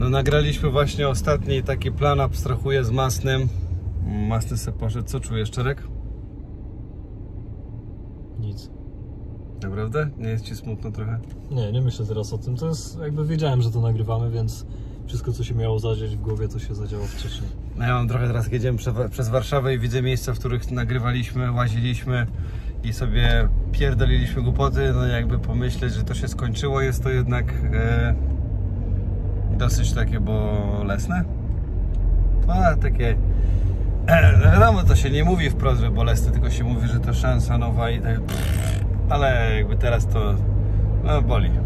No nagraliśmy właśnie ostatni taki plan, abstrahuję z Masnym. Masny se poszedł. Co czujesz, Czerek? Nic. Naprawdę? Nie jest ci smutno trochę? Nie myślę teraz o tym. To jest jakby wiedziałem, że to nagrywamy, więc wszystko co się miało zadziać w głowie, to się zadziało wcześniej. No ja mam trochę teraz, jak jedziemy przez Warszawę i widzę miejsca, w których nagrywaliśmy, łaziliśmy i sobie pierdoliliśmy głupoty, no jakby pomyśleć, że to się skończyło, jest to jednak dosyć takie bolesne. A takie, no wiadomo, to się nie mówi wprost, że bolesne, tylko się mówi, że to szansa nowa i tak, ale jakby teraz to no, boli.